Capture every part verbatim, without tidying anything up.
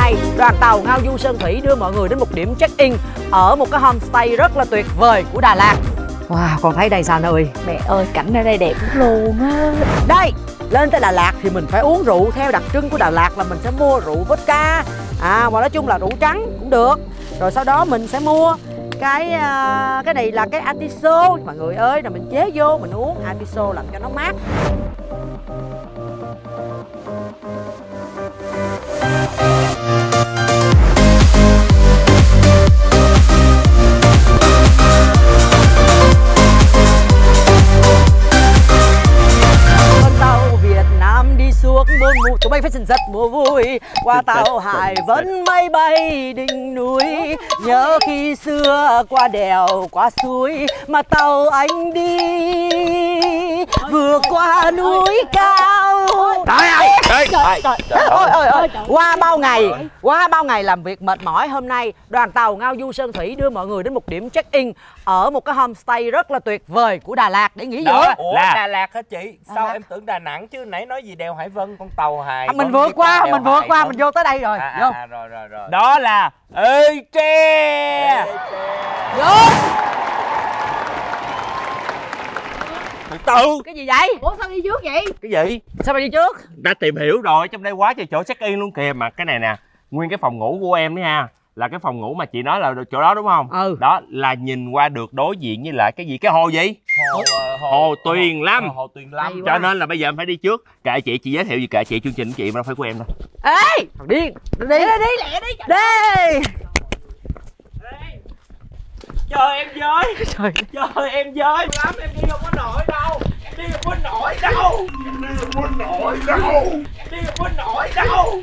nay đoàn tàu Ngao Du Sơn Thủy đưa mọi người đến một điểm check-in ở một cái homestay rất là tuyệt vời của Đà Lạt. Wow, con thấy đây sao ơi? Mẹ ơi, cảnh ở đây đẹp lắm luôn á. Đây, lên tới Đà Lạt thì mình phải uống rượu theo đặc trưng của Đà Lạt là mình sẽ mua rượu vodka. À, và nói chung là rượu trắng cũng được. Rồi sau đó mình sẽ mua cái uh, cái này là cái atiso mọi người ơi, rồi mình chế vô mình uống atiso làm cho nó mát. Bốn mùa tụi bay phải xin giật mùa vui qua tàu hải vẫn mây bay đỉnh núi, nhớ khi xưa qua đèo qua suối mà tàu anh đi vượt qua núi cao. Trời ơi, trời ơi, ôi ôi ôi, qua bao ngày qua bao ngày làm việc mệt mỏi, hôm nay đoàn tàu Ngao Du Sơn Thủy đưa mọi người đến một điểm check-in ở một cái homestay rất là tuyệt vời của Đà Lạt để nghỉ dưỡng. Ủa là... Đà Lạt hả chị? Sao à, em tưởng Đà Nẵng chứ nãy nói gì đèo Hải Vân con tàu hài. À, mình vượt qua, mình vượt qua, mình vô tới đây rồi. À, vô. À, rồi rồi rồi. Đó là Ê Tre. Vô. Từ từ. Cái gì vậy? Ủa sao đi trước vậy? Cái gì? Sao mày đi trước? Đã tìm hiểu rồi, trong đây quá trời chỗ check-in luôn kìa. Mà cái này nè, nguyên cái phòng ngủ của em đấy ha, là cái phòng ngủ mà chị nói là chỗ đó đúng không? Ừ. Đó là nhìn qua được đối diện với lại cái gì, cái hồ gì? Hồ, hồ, hồ Tuyền Lâm. Hồ, hồ Tuyền Lâm. Cho nên là bây giờ em phải đi trước. Kệ chị, chị giới thiệu gì kệ chị, chương trình của chị mà đâu phải của em đâu. Ê, thằng điên, đi đi đi lẹ đi. Đi. Chờ em với. Trời. Chờ em với. Lắm em đi không có nổi đâu. Em đi không có nổi đâu. Em đi không có nổi đâu. Em đi không có nổi đâu.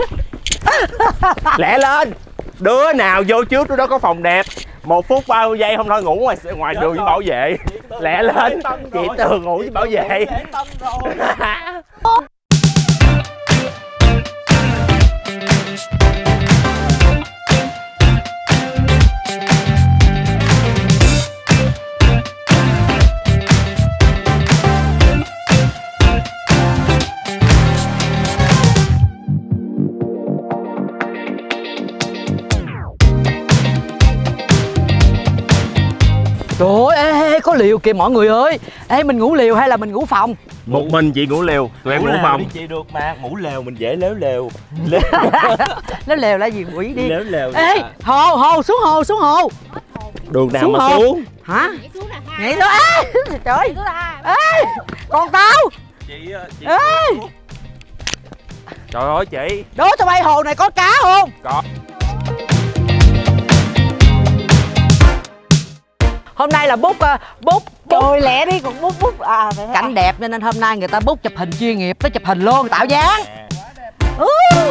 Lẹ lên. Đứa nào vô trước đứa đó có phòng đẹp. Một phút bao giây không thôi ngủ ngoài ngoài đường với bảo vệ. Lẹ lên. Chị Tường ngủ với bảo vệ. Trời ơi, ê, ê, có liều kìa mọi người ơi. Ê, mình ngủ liều hay là mình ngủ phòng? Một mình chị ngủ liều, tụi em ngủ phòng. Chị được mà, ngủ lều mình dễ léo lều. Léo lều là gì quỷ đi. Léo lều. Ê, hồ, hồ, xuống hồ, xuống hồ. Đường nào xuống mà hồ. xuống? Hả? Nhảy xuống. Ê, trời. Ê, con tao. Chị, chị Ê. Trời ơi chị. Đố cho bay hồ này có cá không? Có. Hôm nay là book uh, book Trời lẹ đi, còn bút bút à phải cảnh đẹp cho nên hôm nay người ta book chụp hình chuyên nghiệp, tới chụp hình luôn, tạo dáng. Ừ.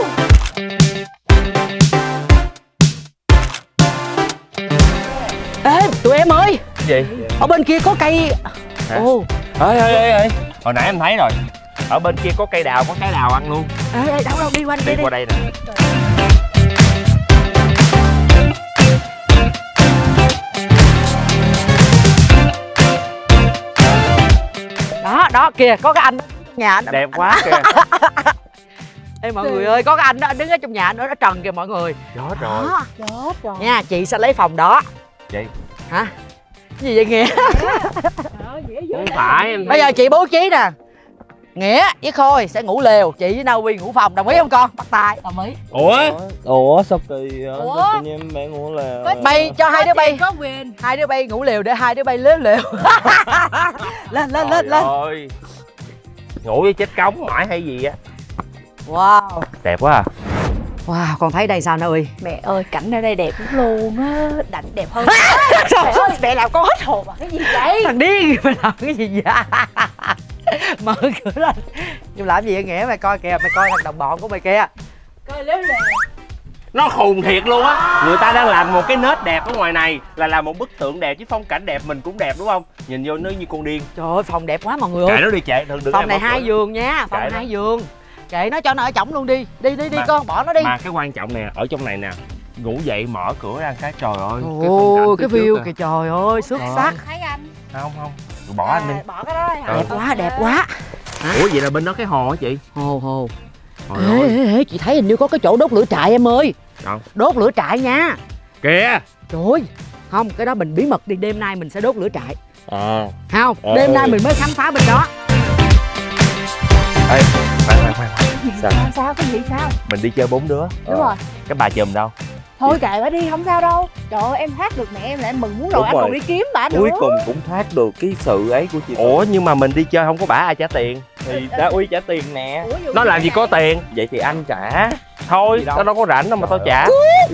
Ê, tụi em ơi. Gì? Ở bên kia có cây. Ồ. Ê ê ê ê. Hồi nãy em thấy rồi. Ở bên kia có cây đào, có trái đào ăn luôn. Ê, ê, đâu đâu đi qua đi, đi, đi qua đây nè. Đó, đó kìa, có cái anh nhà anh. Đẹp quá kìa. Ê mọi người ơi, có cái anh đó, anh đứng ở trong nhà anh ở đó trần kìa mọi người. Chết rồi. Chết rồi. Nha, chị sẽ lấy phòng đó. Chị. Hả? Cái gì vậy Nghĩa? Không phải em. Bây giờ chị bố trí nè. Nghĩa với Khôi sẽ ngủ lều, chị với Naui ngủ phòng, đồng ý không con? Bắt tay. Đồng ý. Ủa? Ủa sao kỳ vậy? Ủa? Tự nhiên mẹ ngủ lều. Bay cho hai đứa bay. Có quyền. Hai đứa bay ngủ lều để hai đứa bay lếu lều. Lên lên lên lên. Ơi. Ngủ với chết cống mãi hay gì á. Wow. Đẹp quá à. Wow, con thấy đây sao Naui? Mẹ ơi, cảnh ở đây đẹp lắm luôn á. Đảnh đẹp hơn. Trời ơi, mẹ làm con hết hồn à. Cái gì vậy? Thằng điên mày làm cái gì vậy? Mở cửa lên. Nhưng làm gì vậy Nghĩa? Mày coi kìa, mày coi thằng đồng bọn của mày kia. Coi léo lều. Nó khùng thiệt luôn á. Người ta đang làm một cái nết đẹp ở ngoài này là làm một bức tượng đẹp chứ phong cảnh đẹp mình cũng đẹp đúng không? Nhìn vô nó như con điên. Trời ơi, phòng đẹp quá mọi người ơi. Kệ nó đi chạy đừng đừng. Phòng này hai giường nha, phòng hai giường. Kệ nó cho nó ở trỏng luôn đi. Đi đi đi mà, con, bỏ nó đi. Mà cái quan trọng nè, ở trong này nè, ngủ dậy mở cửa ra cái trời ơi. Ồ, cái view kìa, trời ơi, xuất sắc. Thấy anh. Không không. Rồi bỏ à, anh đi. Bỏ cái đó đi hả? Đẹp quá, đẹp quá. Hả? Ủa vậy là bên đó cái hồ hả chị? Hồ hồ. Ê, ê, ê, chị thấy hình như có cái chỗ đốt lửa trại em ơi. Đâu? Đốt lửa trại nha. Kìa. Trời ơi. Không, cái đó mình bí mật đi, đêm nay mình sẽ đốt lửa trại. À. Không, Ê. đêm nay mình mới khám phá bên đó. Ê, khoan khoan khoan. Sao? Sao sao cái gì sao? Mình đi chơi bốn đứa. Đúng rồi. Cái bà chùm đâu? Thôi kệ bà đi không sao đâu. Trời ơi em thoát được mẹ em là em mừng muốn rồi. Đúng Anh rồi. còn đi kiếm bà nữa. Cuối cùng cũng thoát được cái sự ấy của chị. Ủa nhưng mà mình đi chơi không có bả ai trả tiền. Thì đã Uy trả tiền nè. Ủa, Nó làm gì có tiền. Vậy thì anh trả. Thôi, Gì đâu. tao đâu có rảnh đâu mà tao trả.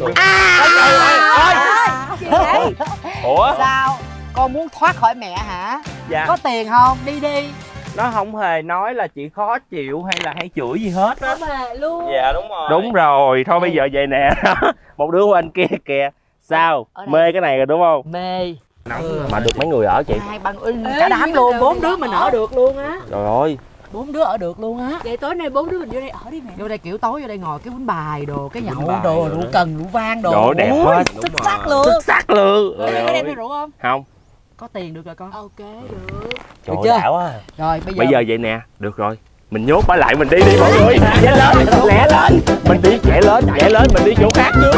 Gì vậy? Ủa? Sao? Con muốn thoát khỏi mẹ hả? Dạ. Có tiền không? Đi đi. Nó không hề nói là chị khó chịu hay là hay chửi gì hết á. Không hề luôn. Dạ đúng rồi. Đúng rồi, thôi bây giờ vậy nè. Một đứa của anh kia kìa. Sao? Ở đây. Mê cái này rồi đúng không? Mê. Ừ. Mà được mấy người ở chị? Hai bằng cả đám luôn, bốn đứa mình ở được luôn á. Trời ơi. Bốn đứa ở được luôn á. Vậy tối nay bốn đứa mình vô đây ở đi mẹ. Vô đây kiểu tối vô đây ngồi cái quýnh bài đồ, cái nhậu bài đồ, rồi rượu đó. cần, rượu vang đồ. Đồ đẹp Ui, hết. xuất sắc luôn. Xuất sắc luôn. Tối nay có đem theo rượu không? Không. Có tiền được rồi con. Ok được. Trời chưa? ơi, đã quá. Rồi bây giờ Bây giờ vậy nè, được rồi. Mình nhốt bả lại mình đi đi mọi người. Chạy lên, lẹ lên. Mình đi chạy lên, chạy lên mình đi chỗ khác trước.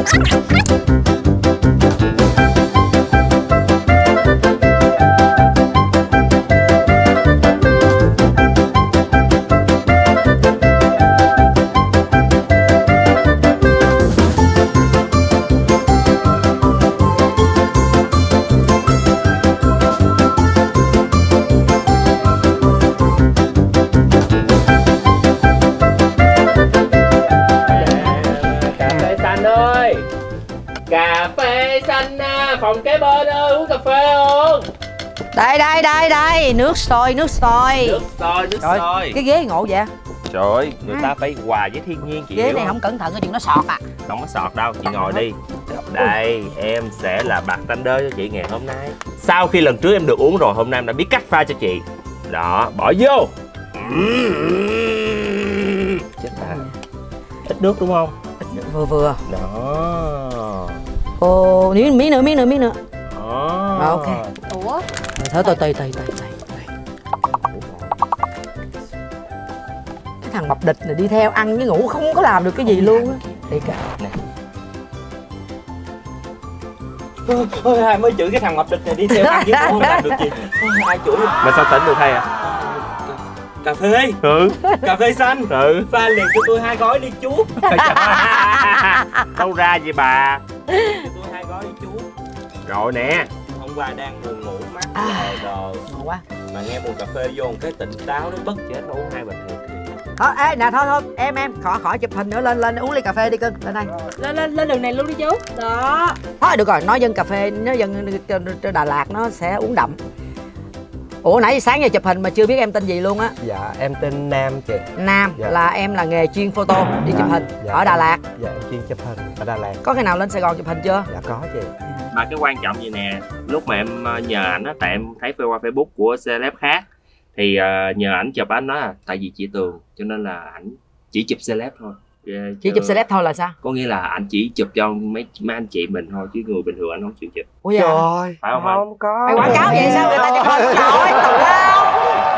Cà phê xanh ơi. Cà phê xanh phòng kế bên ơi, uống cà phê không? đây đây đây đây, nước sôi, nước sôi. Nước sôi, nước Trời, sôi. cái ghế ngộ vậy? Trời ơi, người ta phải hòa với thiên nhiên chị Ghế hiểu này không? không cẩn thận cái chuyện nó sọt à. Không có sọt đâu, chị ngồi đi. Đây, em sẽ là bartender cho chị ngày hôm nay. Sau khi lần trước em được uống rồi, hôm nay em đã biết cách pha cho chị. Đó, bỏ vô. Chết ta. Ít nước đúng không? Vừa vừa. Đó. Ồ, miếng miếng nữa, miếng nữa, miếng nữa. Đó. Rồi, ok. Ủa? Thôi tôi tùy tùy tùy tùy. Cái thằng mập địch này đi theo ăn với ngủ không có làm được cái gì luôn á. Thiệt á. Thôi hai mới chửi cái thằng mập địch này đi theo ăn chứ không làm được gì. Thôi ai chửi. Mà sao tỉnh được thay à? Cà phê. Ừ. Cà phê xanh. Ừ. Pha liền cho tôi hai gói đi chú. Đâu ra vậy bà? Cho tôi hai gói đi chú. Rồi nè. Hôm qua đang buồn ngủ mắt À. lờ đờ Ngon quá. mà nghe mùi cà phê vô một cái tỉnh táo nó bất Chết nó uống hai bình thường. Thôi, ê, nè thôi thôi, em em khỏi khỏi chụp hình nữa, lên lên uống ly cà phê đi cưng, lên đây. Lên lên lên đường này luôn đi chú. Đó. Thôi được rồi, nói dân cà phê, nói dân trên Đà Lạt nó sẽ uống đậm. Ủa nãy sáng giờ chụp hình mà chưa biết em tên gì luôn á. Dạ em tên Nam chị. Nam. Dạ. Là em là nghề chuyên photo, đi chụp hình Dạ. ở Đà Lạt. Dạ em chuyên chụp hình ở Đà Lạt. Có khi nào lên Sài Gòn chụp hình chưa? Dạ có chị. Mà cái quan trọng gì nè, lúc mà em ờ, nhờ ảnh á, tại em thấy qua Facebook của celeb khác thì ờ, nhờ ảnh chụp, ảnh nói là tại vì chị Tường cho nên là ảnh chỉ chụp celeb thôi. Ờ, Chỉ chứ- chụp celeb thôi là sao? Có nghĩa là ảnh chỉ chụp cho mấy mấy anh chị mình thôi chứ người bình thường anh không chịu chụp. Ủa vậy hả? Trời Phải không anh? không có. Mày quảng cáo vậy sao người ta chụp hình nổi tào lao.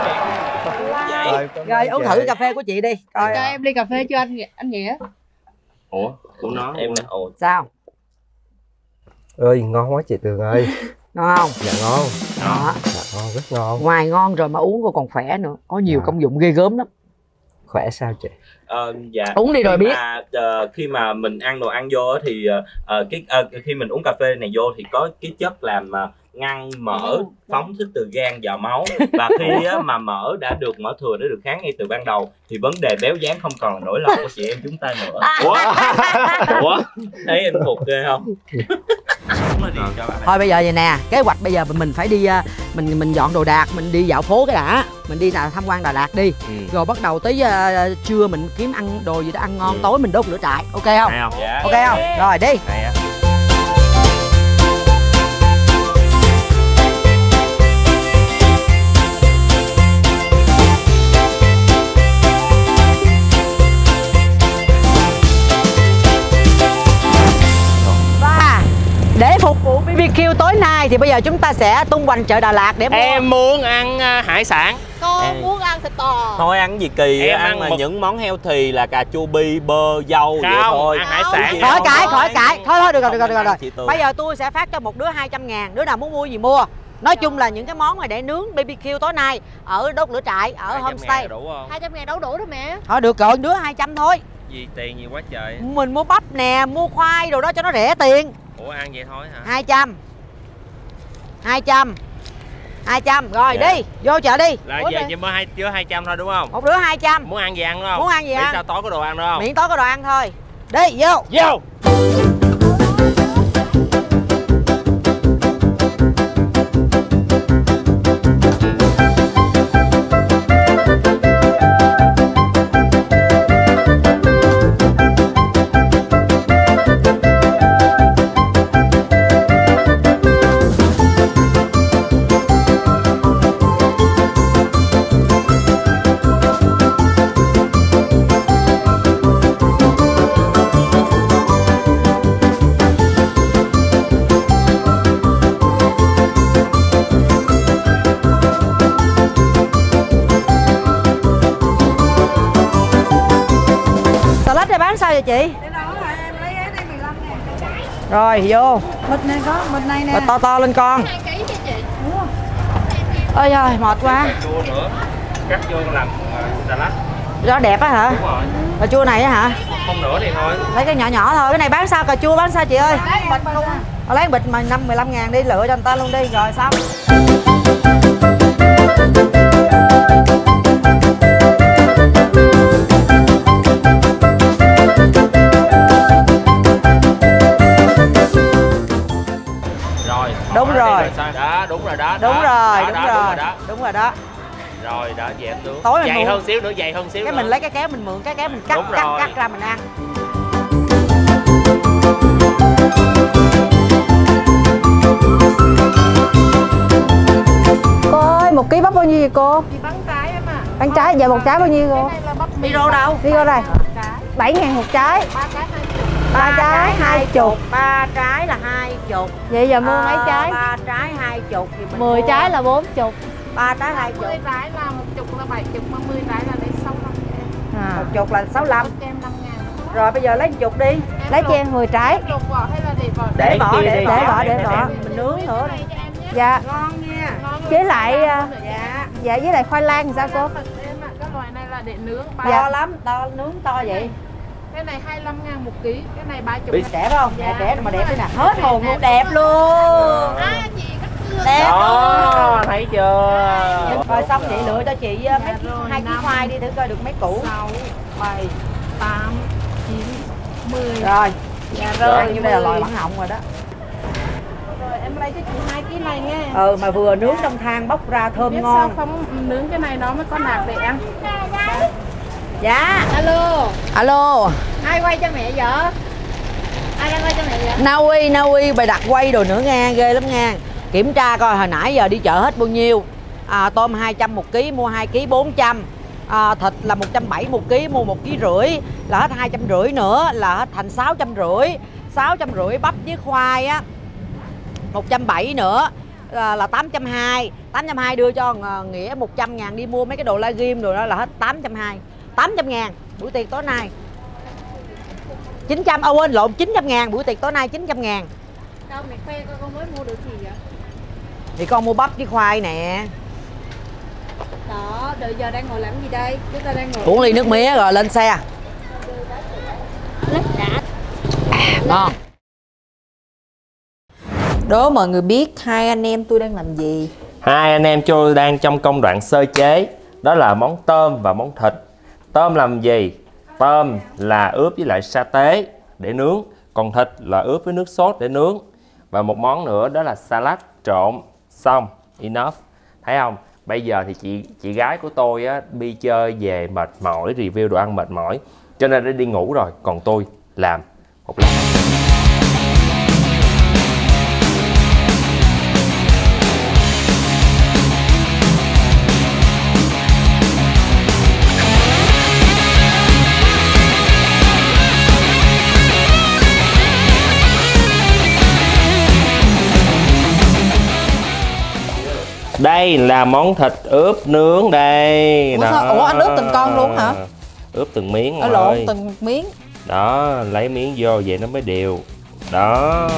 Rồi uống thử cà phê của chị đi coi. Cho em ly cà phê cho anh Nghĩa- anh Nghĩa. Ủa của nó em nè. Ồ, Sao? Ơi ngon quá chị Tường ơi. Ngon không? Dạ ngon. Đó. Dạ ngon rất ngon. Ngoài ngon rồi mà uống cô còn khỏe nữa, có nhiều À. công dụng ghê gớm lắm. Khỏe sao chị? ờ, dạ. Uống đi rồi Khi biết. mà, ờ, khi mà mình ăn đồ ăn vô á thì ờ, ờ, cái ờ, khi mình uống cà phê này vô thì có cái chất làm ờ, ngăn mỡ phóng thích từ gan vào máu, và khi á, mà mỡ đã được mỡ thừa đã được kháng ngay từ ban đầu thì vấn đề béo dáng không còn là nỗi lo của chị em chúng ta nữa. Ủa? Ủa? Thấy em thuộc ghê không? Thôi bây giờ vậy nè, kế hoạch bây giờ mình phải đi à, mình mình dọn đồ đạc, mình đi dạo phố cái đã, mình đi là tham quan Đà Lạt đi, Ừ. rồi bắt đầu tới à, trưa mình kiếm ăn đồ gì đó ăn ngon, Ừ. tối mình đốt lửa trại, ok không? Hay không? Dạ. Ok không? Rồi đi. Hay á. Và để phục vụ bê bê kiu tối nay thì bây giờ chúng ta sẽ tung hoành chợ Đà Lạt để mua. Em muốn ăn à, hải sản. Có con Ê. muốn ăn thịt bò. Thôi ăn gì kỳ, Em ăn, ăn là một- những món healthy là cà chua bi, bơ, dâu vậy Không, thôi. ăn hải sản. Chị Khỏi không cãi, có khỏi ăn- cãi. Thôi thôi được rồi, được rồi, không được rồi. ăn chị Tường. Bây giờ tôi sẽ phát cho một đứa hai trăm ngàn. Đứa nào muốn mua gì mua. Nói chung là những cái món mà để nướng bê bê kiu tối nay ở đốt lửa trại, ở homestay. đủ không? hai trăm ngàn đâu đủ đâu mẹ. Thôi được rồi, đứa hai trăm thôi. Gì tiền nhiều quá trời. Mình mua bắp nè, mua khoai đồ đó cho nó rẻ tiền. Ủa ăn vậy thôi hả? hai trăm. hai trăm. hai trăm. Rồi Dạ. đi, vô chợ đi. Là Ủa giờ nè. chỉ mới hai chứa hai trăm thôi đúng không? Một đứa hai trăm. Muốn ăn gì ăn đúng không? Muốn ăn gì Miễn ăn. sao tối có đồ ăn đúng không? Miễn tối có đồ ăn thôi. Đi, vô. Vô. Salad này bán sao vậy chị? Rồi vô. Mực này có, mực này nè. Rồi to to lên con. hai ký cho chị. Ôi ơi, mệt quá. Chua nữa. Cắt vô làm uh, salad. Đó đẹp á hả? Đúng rồi. Cà chua này á hả? Không nữa thì thôi. Lấy cái nhỏ nhỏ thôi. Cái này bán sao? Cà chua bán sao chị ơi? Lấy bịch luôn. Ờ, lấy bịch mà năm mười lăm ngàn đi, lựa cho người ta luôn đi. Rồi xong. Rồi. Đúng bỏ rồi. đi sao? Đó, đúng rồi đó. Đúng đó, rồi, đó, đúng đó, rồi. đó. Đúng rồi đó. Rồi đã dẹp được. Tối mình dày mua. hơn xíu nữa, dày hơn xíu Cái nữa. mình lấy cái kéo mình mượn cái kéo mình cắt Đúng cắt rồi. cắt ra mình ăn. Cô ơi, một ký bắp bao nhiêu vậy cô? Chị bán trái em à. Bán trái, giờ một trái bao nhiêu cô? Cái này là bắp Đi đâu đâu? Đi cô đây. trái. bảy ngàn một trái. Ba trái hai chục. Ba trái hai chục. Ba trái là hai chục. Vậy giờ mua mấy Ờ, trái? ba trái hai chục thì mình mười mua trái là bốn chục. ba trái hai chục. mười trái là một chục là bảy chục, mà mười trái là lấy sáu mươi lăm. À. Một chục là sáu mươi lăm. Cho em năm ngàn. Rồi bây giờ lấy một chục đi. Em Lấy cho luộc- em mười trái. em luộc vỏ hay là để vỏ? Để vỏ, kia để đi. vỏ, Để vỏ, để để vỏ. vỏ. Mình nướng nữa. Này cho em nhé. Dạ. Ngon nha. Ngon Với luôn. lại, à, Dạ. Dạ với lại khoai lang thì sao cô? Em ạ, cái loại này là để nướng. Ba- Dạ. To lắm, to nướng to vậy. Cái này hai mươi lăm ngàn một ký, cái này ba mươi. Đẹp không? Dạ. Đẹp đẹp mà đẹp thế nè. Hết hồn luôn, đẹp luôn. À, chị cắt cưa. Đẹp Đó, luôn. thấy chưa? Rồi xong chị lựa cho chị uh, mấy Dạ rồi, hai ký năm. khoai đi thử coi được mấy củ. sáu, bảy, tám, chín, mười. Rồi. Dạ Rồi, rồi. như đây là mười. loại bản họng rồi đó. Rồi em lấy cho chị hai ký này nghe. Ừ mà vừa nướng trong than bốc ra thơm Biết ngon. sao không nướng cái này nó mới có nạc để ăn. Dạ. Alo, Alo. ai quay cho mẹ vợ? Ai đang quay cho mẹ vợ? Na Uy, Na Uy bày đặt quay đồ nữa nha, ghê lắm nha. Kiểm tra coi hồi nãy giờ đi chợ hết bao nhiêu. À, tôm hai trăm một ký, mua hai ký bốn trăm. À, thịt là một trăm bảy mươi một ký, mua một ký rưỡi là hết hai trăm rưỡi nữa là hết thành sáu trăm rưỡi. sáu trăm rưỡi bắp với khoai á. một trăm bảy mươi nữa là, là tám trăm hai mươi. tám trăm hai mươi đưa cho uh, Nghĩa một trăm ngàn đi mua mấy cái đồ la ghim rồi đó là hết tám trăm hai mươi. tám trăm ngàn buổi tiệc tối nay. chín trăm, à quên lộn, chín trăm ngàn buổi tiệc tối nay chín trăm ngàn. Đâu mẹ khoe coi con mới mua được gì vậy? Thì con mua bắp với khoai nè. Đó, đợi giờ đang ngồi làm gì đây? Chúng ta đang ngồi Uống ly nước mía rồi lên xe. lát đã. Ngon. Đố mọi người biết hai anh em tôi đang làm gì. Hai anh em tôi đang trong công đoạn sơ chế. Đó là món tôm và món thịt. Tôm làm gì? Tôm là ướp với lại sa tế để nướng. Còn thịt là ướp với nước sốt để nướng. Và một món nữa đó là salad trộn. Xong, enough. Thấy không? Bây giờ thì chị chị gái của tôi á, đi chơi về mệt mỏi, review đồ ăn mệt mỏi, cho nên đã đi ngủ rồi. Còn tôi làm một lát. Đây là món thịt ướp nướng đây. Ủa, đó. sao? Ủa anh ướp từng con luôn hả? Ướp từng miếng. Ở lộn từng miếng. Đó, lấy miếng vô vậy nó mới đều. Đó.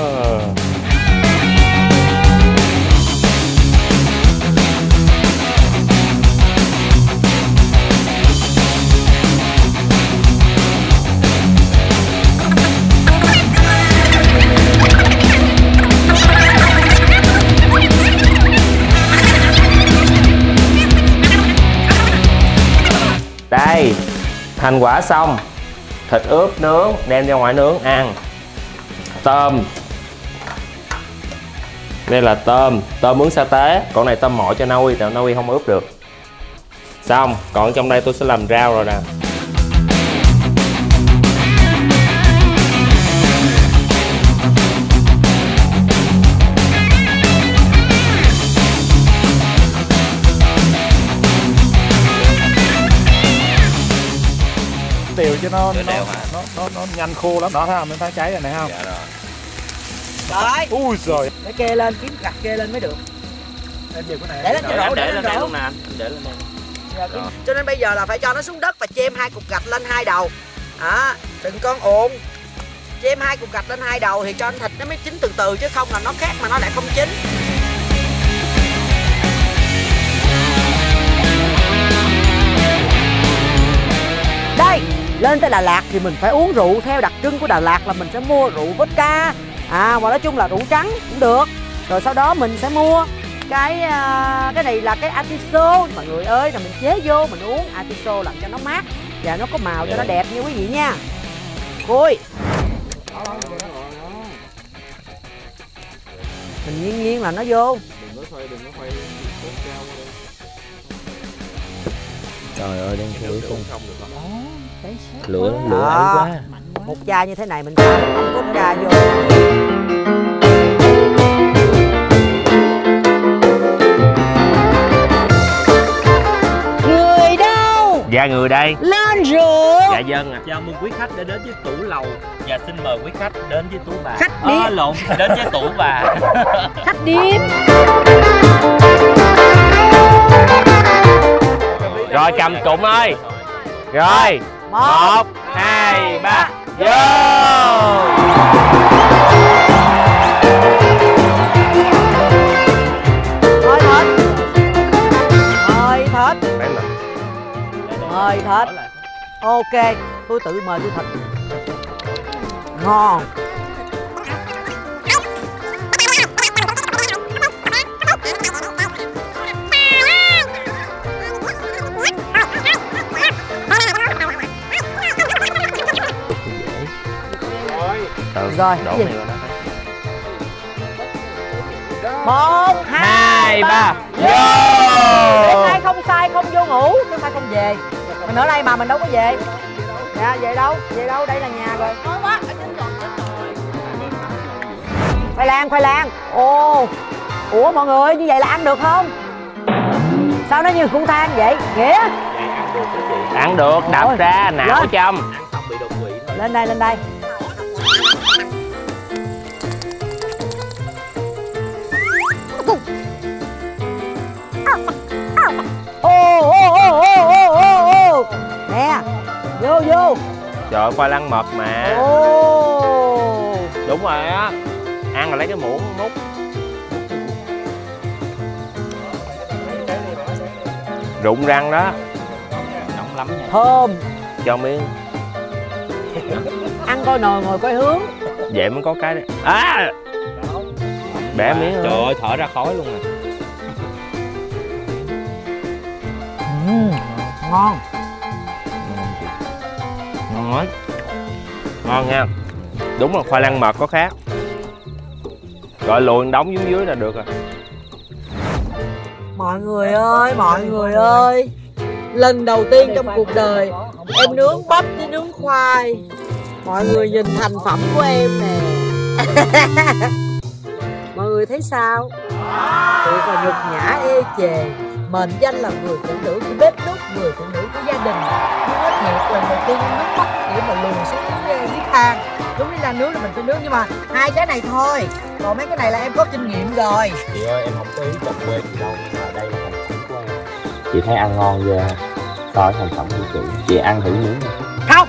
Đây, thành quả xong. Thịt ướp nướng đem ra ngoài nướng ăn. Tôm. Đây là tôm, tôm nướng sa tế. Còn này tôm mọ cho Na Uy, tại Na Uy không ướp được. Xong, còn trong đây tôi sẽ làm rau rồi nè. Đều cho nó Để nó, đều hả? nó nó nó nhanh khô lắm đó, thấy không? Mình thấy cháy rồi này không? Dạ rồi. Rồi, Ui giời. để kê lên, kiếm gạch kê lên mới được. Em về cái này. Để lên Rồi, cho em rổ, để để lên lên đây rổ. luôn nè anh. Em để lên đây. Rồi. Cho nên bây giờ là phải cho nó xuống đất và chêm hai cục gạch lên hai đầu. À, đừng con ồn. Chêm hai cục gạch lên hai đầu thì cho thịt nó mới chín từ từ, chứ không là nó khác mà nó lại không chín. Đây, lên tới Đà Lạt thì mình phải uống rượu theo đặc trưng của Đà Lạt là mình sẽ mua rượu vodka. À, mà nói chung là rượu trắng cũng được. Rồi sau đó mình sẽ mua cái à, cái này là cái atiso mọi người ơi, là mình chế vô mình uống atiso làm cho nó mát và nó có màu cho nó đẹp nha quý vị nha. Khui. Mình nghiêng nghiêng là nó vô. Trời ơi, đang lửa không Không được không? lửa lửa ấy Đó. quá. Một chai như thế này mình pha ống vodka vô. Người đâu? Dạ người đây. Lên rượu. Dạ dân à. Chào mừng quý khách đã đến với tủ lầu và xin mời quý khách đến với tú bà. Khách Ờ, điếm. lộn, đến với tủ bà. Khách điếm. Rồi cầm cụm ơi. Rồi. Một, hai, ba. Vô. Mời thịt. Mời thịt. Đấy mà. Mời thịt. Ok, tôi tự mời tôi thịt. Ngon. Từ Rồi, đổ cái gì? này vào đó. Một, Hai, ba. Vô. Đêm Vô. nay không sai không vô ngủ, đêm nay không về. Mình ở đây mà mình đâu có về. Dạ, về đâu? Về đâu? Đây là nhà rồi. Khoai lang, khoai lang. Ồ. Ủa mọi người, như vậy là ăn được không? Sao nó như củ than vậy? Nghĩa. Ăn được, đập Ôi. ra, não Lên. trong. Ăn xong bị đột quỵ thôi. Lên đây, lên đây. Ô ô ô ô ô ô ô. Nè. Vô vô. Trời ơi, khoai lang mật mà. Ô. Đúng rồi á. Ăn là lấy cái muỗng múc. Rụng răng đó. Nóng lắm nha. Thơm. Cho miếng. Ăn coi nồi ngồi coi hướng. Vậy mới có cái đấy. À. Bẻ miếng. Trời thôi. ơi, thở ra khói luôn nè. Uhm, ngon. Ngon quá. Ngon nha. Đúng là khoai lang mật có khác. Gọi luồn đóng dưới dưới là được rồi. Mọi người ơi, mọi người ơi, lần đầu tiên trong cuộc đời em nướng bắp với nướng khoai. Mọi người nhìn thành phẩm của em nè. Mọi người thấy sao? Thiệt là nhục nhã ê chề. Mệnh danh là người phụ nữ của bếp núc, người phụ nữ của gia đình. Nhưng nói thiệt, lần đầu tiên em nướng bắp để mà luồn xuống bếp than. Đúng là nướng là mình phải nướng, nhưng mà hai cái này thôi. Còn mấy cái này là em có kinh nghiệm rồi. Chị ơi, em không có ý chọc quê gì đâu. Chị thấy ăn ngon ghê. Coi thành phẩm của chị. Chị ăn thử miếng đi. Không.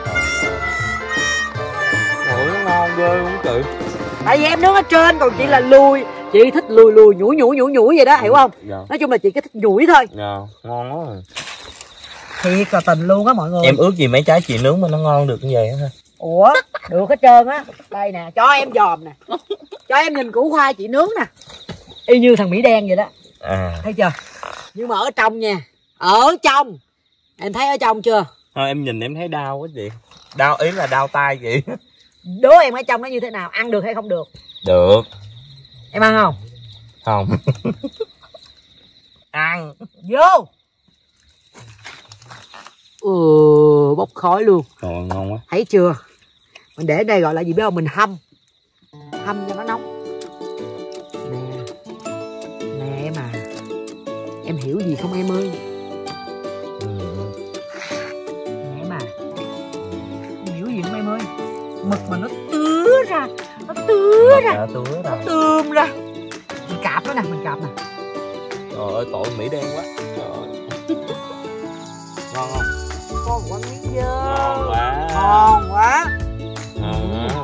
Ủa nó ngon ghê luôn chị. Tại vì em nướng ở trên, còn chị là lùi. Chị thích lùi lùi nhủi nhủi nhủi nhủi vậy đó, hiểu không? Dạ. Nói chung là chị cứ thích nhủi thôi. Dạ, ngon quá. Thiệt là tình luôn á mọi người. Em ước gì mấy trái chị nướng mà nó ngon được như vậy á. Ủa, được hết trơn á. Đây nè, cho em dòm nè. Cho em nhìn củ khoai chị nướng nè. Y như thằng Mỹ đen vậy đó. À. Thấy chưa? Nhưng mà ở trong nha. Ở trong. Em thấy ở trong chưa? Thôi em nhìn em thấy đau quá chị. Đau ý là đau tay chị. Đố em ở trong nó như thế nào? Ăn được hay không được? Được. Em ăn không? Không. Ăn. Vô. Ừ, bốc khói luôn. Trời ơi, ngon quá. Thấy chưa? Mình để đây gọi là gì biết không? Mình hâm. Hâm cho nó nóng. Nè. Nè em à. Em hiểu gì không em ơi? Ừ. Nè em à. Em hiểu gì không em ơi? Mực mà nó tứa ra. Nó tứa ra. Dạ, tứa ra. Tươm ra. Mình cạp nó nè, mình cạp nè. Trời ơi, tội Mỹ đen quá. Trời ơi. Ngon không? Con quả miếng dơ. Ngon quá. Ngon quá. Ngon quá.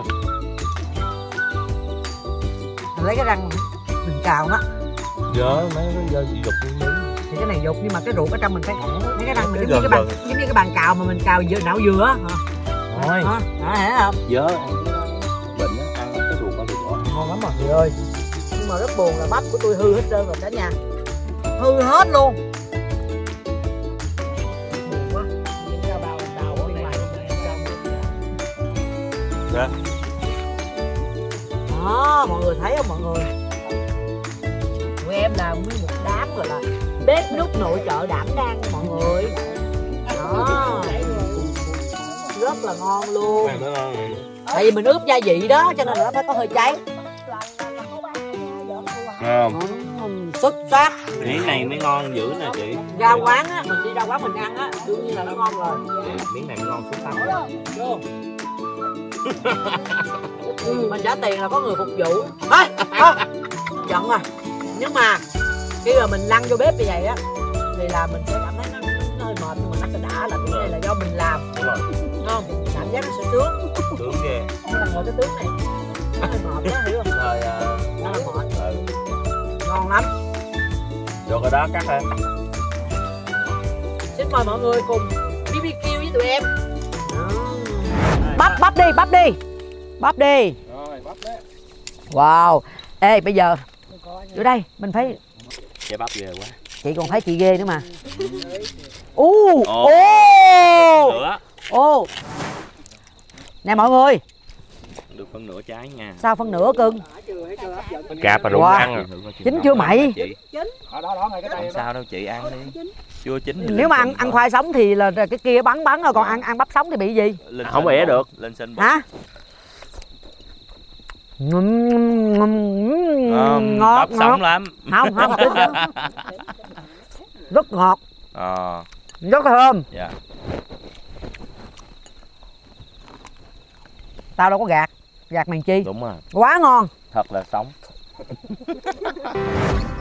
Mình lấy cái răng mình cào nó. Dớ, mấy cái dơ chị dục miếng miếng. Thì cái này dục nhưng mà cái ruột ở trong mình phải mấy cái răng mình Cái giống như cái gần bàn giống như cái bàn cào mà mình cào dừa não dừa á. Thôi. Đó, đó, thấy không? Dớ ăn bệnh á, ăn cái ruột ăn ruột. Ngon lắm mọi người ơi. Nhưng mà rất buồn là bắp của tôi hư hết trơn rồi cả nhà. Hư hết luôn. Buồn quá. Những cái bao đào ở bên ngoài bên trong. Dạ. Đó, mọi người thấy không mọi người? Tụi em là nguyên một đám gọi là bếp núc nội trợ đảm đang mọi người. Đó. Rất là ngon luôn. Tại vì mình ướp gia vị đó cho nên là nó phải có hơi cháy. Ngon. Uhm, xuất sắc. Miếng này mới ngon dữ nè chị. Ra quán á, mình đi ra quán mình ăn á, đương nhiên là nó ngon rồi. Chị, miếng này mới ngon xuất sắc rồi. Ừ, mình trả tiền là có người phục vụ. Thôi, thôi. Giận rồi. Nhưng mà khi mà mình lăn vô bếp như vậy á thì là mình sẽ cảm thấy nó, nó hơi mệt nhưng mà nó sẽ đã là cái này là do mình làm. Đúng rồi. Đúng không? Cảm giác nó sẽ sướng. Sướng ghê. Nhưng mà ngồi cái tướng này nó hơi mệt đó, hiểu không? Rồi à, Nó là mệt. ừ. Ngon lắm. Được rồi đó, cắt ha. Xin mời mọi người cùng bê bê kiu với tụi em. Bắp bắp đi, bắp đi. Bắp đi. Rồi, bắp đấy. Wow. Ê bây giờ ở đây mình phải Cái bắp ghê quá. chị còn thấy chị ghê nữa mà. Ô ô Nữa. ô. Nè mọi người. Được phân nửa trái nha. Sao phân nửa cưng? Cạp và rụng Wow. ăn rồi. Chín chưa mày? Đó, đó, đó, này cái Không tay sao đâu chị, ăn đi. Chưa chín thì Nếu mà ăn ăn khoai sống thì là cái kia bắn bắn rồi, còn ăn ăn bắp sống thì bị gì? Không ỉa được. Lên sinh Hả? Ngon, Ngọt bắp sống ngọt. lắm. Không không tính đó. Rất ngọt, Ờ, rất thơm. dạ. Tao đâu có gạt, gạt màn chi. Đúng rồi. Quá ngon. Thật là sống.